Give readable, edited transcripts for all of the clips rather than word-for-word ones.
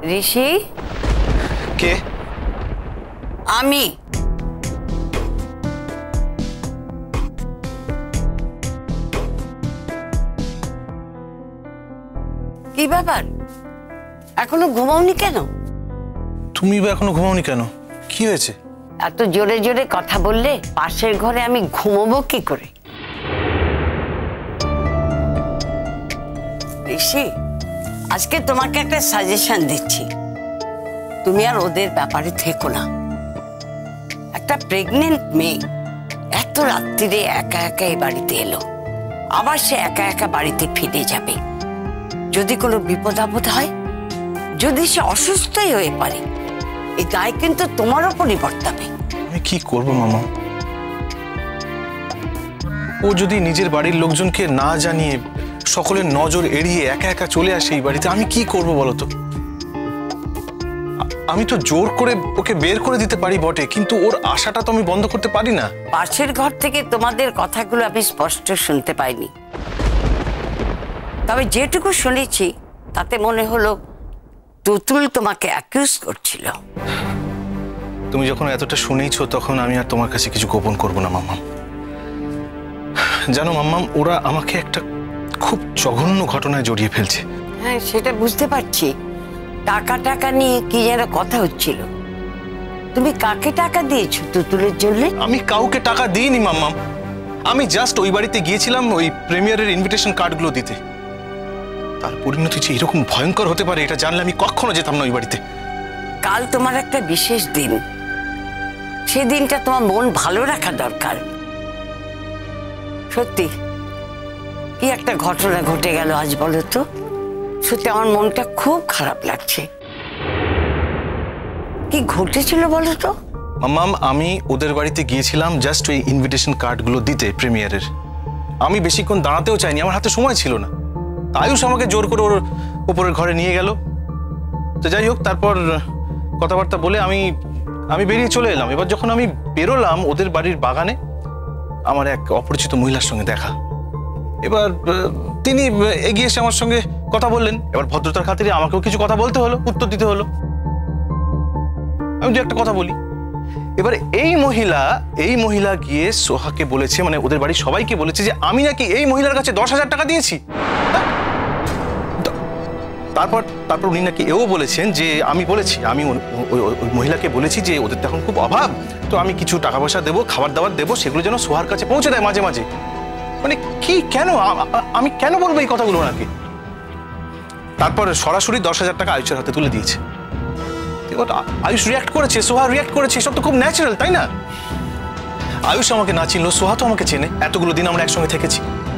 ঋষি কে? আমি। কি ব্যাপার, এখনো ঘুমাওনি কেন? তুমি এখনো ঘুমাওনি কেন? কি হয়েছে? এত জোরে জোরে কথা বললে পাশের ঘরে আমি ঘুমাবো কি করে? ঋষি, আজকে তোমাকে একটা সাজেশন দিচ্ছি, তুমি আর ওদের ব্যাপারে থেকো না। একটা প্রেগনেন্ট মেয়ে এত রাত্রিরে একা একা এই বাড়িতে এলো, আবার সে একা একা বাড়িতে ফিরে যাবে। যদি কোনো বিপদ আপদ হয়, যদি সে অসুস্থই হয়ে পারে, এই দায় কিন্তু তোমার উপরই বর্তাবে। আমি কি করব মামা? ও যদি নিজের বাড়ির লোকজনকে না জানিয়ে সকলের নজর এড়িয়ে একা একা চলে আসে এই বাড়িতে, আমি কি করব বলো তো? আমি তো জোর করে ওকে বের করে দিতে পারি বটে, কিন্তু ওর আশাটা তো আমি বন্ধ করতে পারি না। পাশের ঘর থেকে তোমাদের কথাগুলো আমি স্পষ্ট শুনতে পাইনি, তবে যেটুকু শুনেছি তাতে মনে হলো তুতুল তোমাকে অ্যাকিউজ করছিল। তুমি যখন এতটা শুনেইছো তখন আমি আর তোমার কাছে কিছু গোপন করব না মাম্মাম। জানো মাম্মাম, ওরা আমাকে একটা খুব জঘন্য ঘটনায় জড়িয়ে ফেলছে। হ্যাঁ, সেটা বুঝতে পারছি। টাকা টাকা নিয়ে কি যেন কথা হচ্ছিল। তুমি কাকে টাকা দিয়েছো তুতুলের জন্য? আমি কাউকে টাকা দিইনি মাম্মাম। আমি জাস্ট ওই বাড়িতে গিয়েছিলাম ওই প্রিমিয়ারের ইনভিটেশন কার্ডগুলো দিতে। তার পরিণতি যে এরকম ভয়ঙ্কর হতে পারে এটা জানলে আমি কখনো যেতাম না ওই বাড়িতে। কাল তোমার একটা বিশেষ দিন, সেই দিনটা তোমার মন ভালো রাখা দরকার। সত্যি কি একটা ঘটনা ঘটে গেল আজ, বলো তো? সত্যি আমার মনটা খুব খারাপ লাগছে। কি ঘটেছিল বলো তো? মাম্মাম, আমি ওদের বাড়িতে গিয়েছিলাম জাস্ট ওই ইনভিটেশন কার্ডগুলো দিতে প্রিমিয়ারের। আমি বেশিক্ষণ দাঁড়াতেও চাইনি, আমার হাতে সময় ছিল না। আয়ুষ আমাকে জোর করে ওর উপরের ঘরে নিয়ে গেল। তো যাই হোক, তারপর কথাবার্তা বলে আমি বেরিয়ে চলে এলাম। এবার যখন আমি বেরোলাম, ওদের বাড়ির বাগানে আমার এক অপরিচিত মহিলার সঙ্গে দেখা। এবার তিনি এগিয়ে এসে আমার সঙ্গে কথা বললেন। এবার ভদ্রতার খাতিরে আমাকেও কিছু কথা বলতে হলো, উত্তর দিতে হলো। আমি দু একটা কথা বলি। এবার এই মহিলা গিয়ে সোহাকে বলেছে, মানে ওদের বাড়ির সবাইকে বলেছে যে আমি নাকি এই মহিলার কাছে 10,000 টাকা দিয়েছি। তারপর উনি নাকি এও বলেছেন যে আমি ওই মহিলাকে বলেছি যে ওদের তো এখন খুব অভাব, তো আমি কিছু টাকা পয়সা দেবো, খাবার দাবার দেবো, সেগুলো যেন সোহার কাছে পৌঁছে দেয় মাঝে মাঝে। মানে কি, কেন আমি কেন বলবো এই কথাগুলো নাকি? তারপর সরাসরি 10,000 টাকা আয়ুষের হাতে তুলে দিয়েছে। আয়ুষ রিয়াক্ট করেছে, সোহা রিয়াক্ট করেছে, সব তো খুব ন্যাচারাল, তাই না? আয়ুষ আমাকে না চিনলো, সোহা তো আমাকে চেনে, এতগুলো দিন আমরা একসঙ্গে থেকেছি।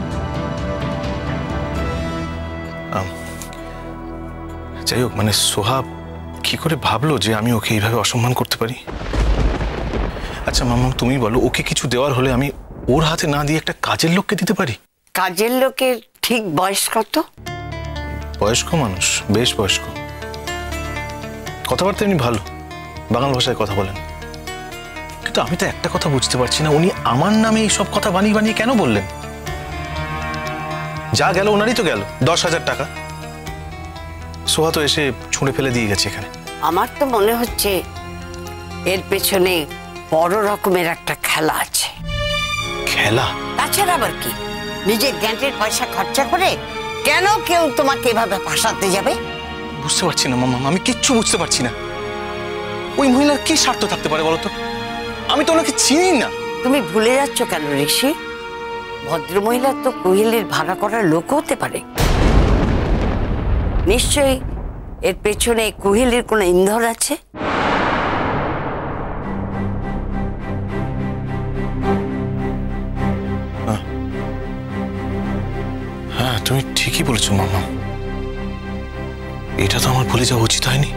যাই হোক, মানে সোহা কি করে ভাবলো যে আমি ওকে এইভাবে অসম্মান করতে পারি? আচ্ছা মাম্মা, তুমি বলো, ওকে কিছু দেওয়ার হলে আমি ওর হাতে না দিয়ে একটা কাজের লোককে দিতে পারি? কাজের লোকের ঠিক বয়স কত? বয়স্ক মানুষ, বেশ বয়স্ক, কথাবার্তা এমনি ভালো, বাংলা ভাষায় কথা বলেন। কিন্তু আমি তো একটা কথা বুঝতে পারছি না, উনি আমার নামে এই সব কথা বানিয়ে বানিয়ে কেন বললেন? যা গেল ওনারই তো গেল, 10,000 টাকা। সোহা তো এসে ছুঁড়ে ফেলে দিয়ে গেছে এখানে। আমার তো মনে হচ্ছে এর পেছনে বড় রকমের একটা খেলা আছে। খেলা? তাছাড়া আবার কি? নিজের গ্যান্টের পয়সা খরচা করে কেন কেউ তোমাকে এভাবে ফাঁসাতে যাবে? বুঝতে পারছি না মামা, আমি কিচ্ছু বুঝতে পারছি না। ওই মহিলার কি স্বার্থ থাকতে পারে বলতো? আমি তো ওনাকে চিনি না। তুমি ভুলে যাচ্ছ কেন ঋষি? ভদ্রমহিলা তো কোহেলির ভাড়া করার লোক হতে পারে। নিশ্চয়ই এর পেছনে কোহেলির কোনো ইন্ধন আছে। হ্যাঁ, তুমি ঠিকই বলেছো মামা, এটা তো আমার ভুলে যাওয়া উচিত হয়নি।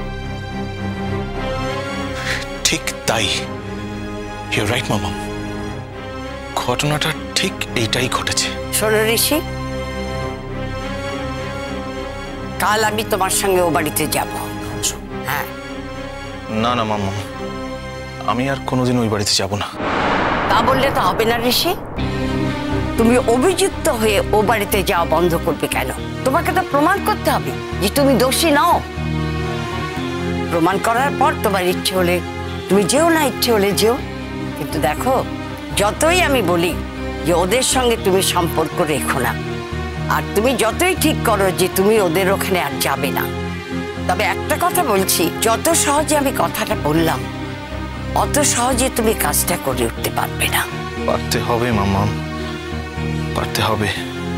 ঠিক তাই, ইউ রাইট মামা, ঘটনাটা ঠিক এইটাই ঘটেছে। শোনো ঋষি, কাল আমি তোমার সঙ্গে ও বাড়িতে যাব। হ্যাঁ। না না মামা, আমি আর কোনোদিন ওই বাড়িতে যাব না। তা বললে তো হবে না ঋষি। তুমি অভিযুক্ত হয়ে ও বাড়িতে যাওয়া বন্ধ করবে কেন? তোমাকে তো প্রমাণ করতে হবে যে তুমি দোষী নও। প্রমাণ করার পর তোমার ইচ্ছে হলে তুমি যেও, না ইচ্ছে হলে যেও। কিন্তু দেখো, যতই আমি বলি যে ওদের সঙ্গে তুমি সম্পর্ক রেখো না, আর তুমি যতই ঠিক করো যে তুমি ওদের ওখানে আর যাবে না, তবে একটা কথা বলছি, যত সহজে আমি কথাটা বললাম অত সহজে তুমি কাজটা করে উঠতে পারবে না। পারতে হবে মাম্মা, পারতে হবে।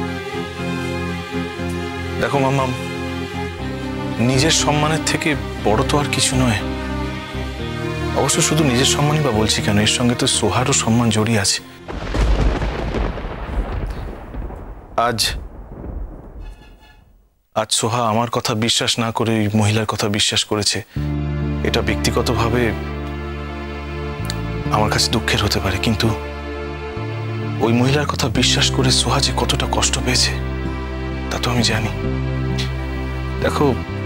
দেখো মাম্মা, নিজের সম্মানের থেকে বড় তো আর কিছু নয়। অবশ্য শুধু নিজের সম্মানই বা বলছি কেন, এর সঙ্গে তো সোহারও সম্মান জড়িয়ে আছে। আজ সোহা আমার কথা বিশ্বাস না করে ওই মহিলার কথা বিশ্বাস করেছে, এটা ব্যক্তিগতভাবে আমার কাছে দুঃখের হতে পারে, কিন্তু ওই মহিলার কথা বিশ্বাস করে সোহা যে কতটা কষ্ট পেয়েছে তা তো আমি জানি। দেখো,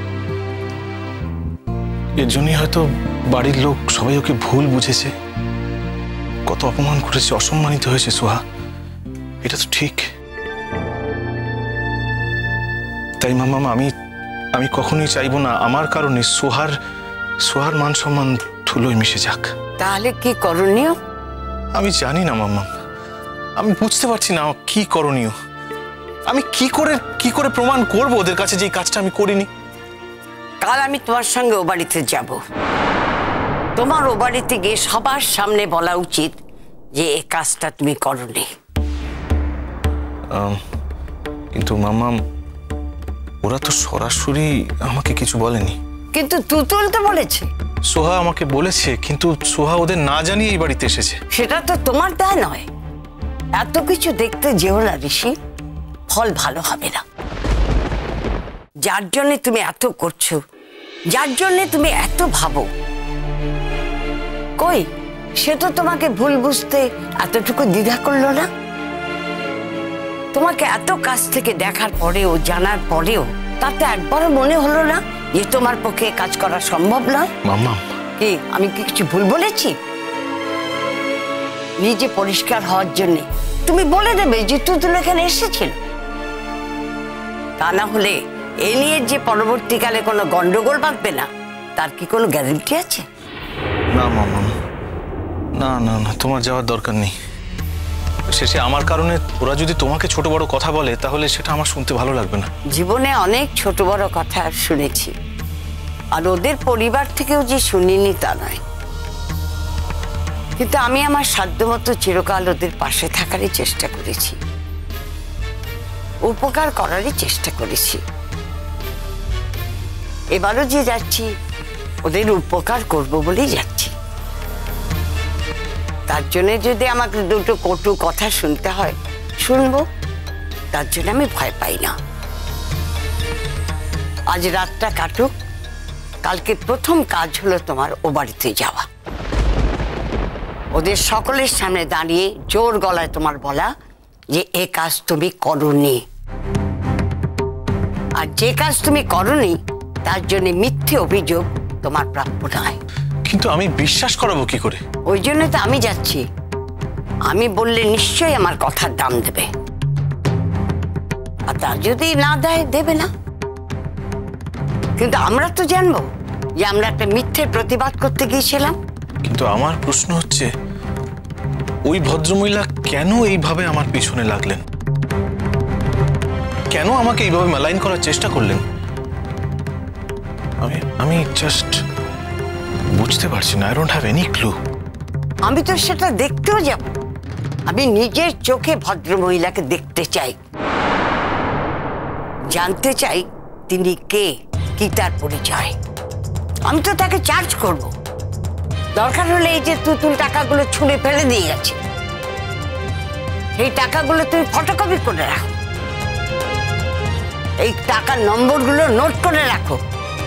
এর জন্যই হয়তো বাড়ির লোক সবাই ওকে ভুল বুঝেছে, কত অপমান করেছে, অসম্মানিত হয়েছে সোহা, এটা তো ঠিক। তাই মামা, আমি কখনোই চাইবো না আমার কারণে সোহার মান সম্মান ধুলোয় মিশে যাক। তাহলে কি করণীয়? আমি জানি না মাম্মা, আমি বুঝতে পারছি না কি করণীয়। আমি কি করে প্রমাণ করবো ওদের কাছে যে এই কাজটা আমি করিনি? কাল আমি তোমার সঙ্গে ও বাড়িতে যাব। তোমার ও বাড়িতে গিয়ে সবার সামনে বলা উচিত যে এই কাজটা তুমি করনি। কিন্তু মাম্মা, ওরা তো সরাসরি আমাকে কিছু বলেনি। কিন্তু তুতুল তো বলেছে। সোহা আমাকে বলেছে, কিন্তু সোহা ওদের না জানিয়ে এই বাড়িতে এসেছে। সেটা তো তোমার দায় নয়। এত কিছু দেখতে যেও না ঋষি, ফল ভালো হবে না। যার জন্য তুমি এত করছো, যার জন্য তুমি এত ভাবো, কই সে তো তোমাকে ভুল বুঝতে এতটুকু দ্বিধা করলো না। তোমাকে এত কাছ থেকে দেখার পরেও, জানার পরেও তাতে একবারও মনে হলো না যে তোমার পক্ষে কাজ করা সম্ভব নয়? মাম্মা, কি আমি কি কিছু ভুল বলেছি? নিজে পরিষ্কার হওয়ার জন্য তুমি বলে দেবে যে তুতুল এখানে এসেছিল। তা না হলে এ নিয়ে যে পরবর্তীকালে কোনো গন্ডগোল বাঁধবে না, তার কি কোনো গ্যারান্টি আছে? না মাম্মা, না না না, তোমার যাওয়ার দরকার নেই। শেষে আমার কারণে ওরা যদি তোমাকে ছোট বড় কথা বলে, তাহলে সেটা আমার শুনতে ভালো লাগবে না। জীবনে অনেক ছোট বড় কথা শুনেছি, আর ওদের পরিবার থেকেও যে শুনিনি তা নয়, কিন্তু আমি আমার সাধ্যমতো চিরকাল ওদের পাশে থাকারই চেষ্টা করেছি, উপকার করারই চেষ্টা করেছি। এবারও যে যাচ্ছি ওদের উপকার করব বলেই যাচ্ছি। তার জন্য যদি আমাকে দুটো কটু কথা শুনতে হয়, শুনবো, তার জন্য আমি ভয় পাই না। আজ রাতটা কাটুক, কালকে প্রথম কাজ হলো তোমার ও বাড়িতে যাওয়া। ওদের সকলের সামনে দাঁড়িয়ে জোর গলায় তোমার বলা যে এ কাজ তুমি করোনি, আর যে কাজ তুমি করোনি তার জন্য মিথ্যে অভিযোগ তোমার প্রাপ্য নয়। কিন্তু আমি বিশ্বাস করাবো কি করে? ওই জন্য তো আমি যাচ্ছি। আমি বললে নিশ্চয়ই আমার কথার দাম দেবে, আর তা যদি না দেয়, দেবে না। কিন্তু আমরা তো জানবো যে আমরা একটা মিথ্যের প্রতিবাদ করতে গিয়েছিলাম। কিন্তু আমার প্রশ্ন হচ্ছে, ওই ভদ্রমহিলা কেন এইভাবে আমার পিছনে লাগলেন? কেন আমাকে এইভাবে মালাইন করার চেষ্টা করলেন? আমি জাস্ট বুঝতে পারছি না। I don't have any clue. আমি তো সেটা দেখতেও যাব। আমি নিজের চোখে ভদ্রমহিলাকে দেখতে চাই, জানতে চাই তিনি কে, কি তার পরিচয়। আমি তো তাকে চার্জ করব। দরকার হলে এই যে তুতুল টাকাগুলো ছুঁড়ে ফেলে দিয়ে গেছে, এই টাকাগুলো তুমি ফটোকপি করে রাখো, এই টাকার নম্বরগুলো নোট করে রাখো।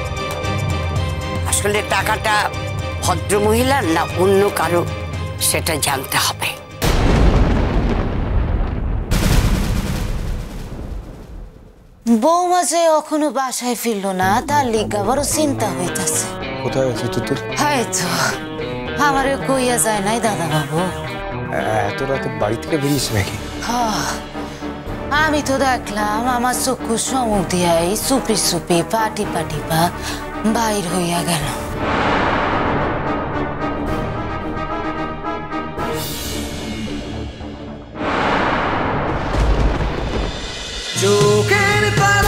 আসলে টাকাটা ভদ্রমহিলার না অন্য কারো, সেটা জানতে হবে। বৌমা যে এখনো বাসায় ফিরলো না, তার লিগা বড় চিন্তা হইতাছে। কোথায় আছে তুতুল? হয়তো আমারে কইয়া যায় নাই দাদা বাবু। এত রাতে বাড়ি থেকে বেরিয়েছে নাকি? আমি তো দেখলাম আমার চক্ষু সমুখ দিয়াই চুপি চুপি পাটি পাটি পা বাইর হইয়া গেল। চোখের তারা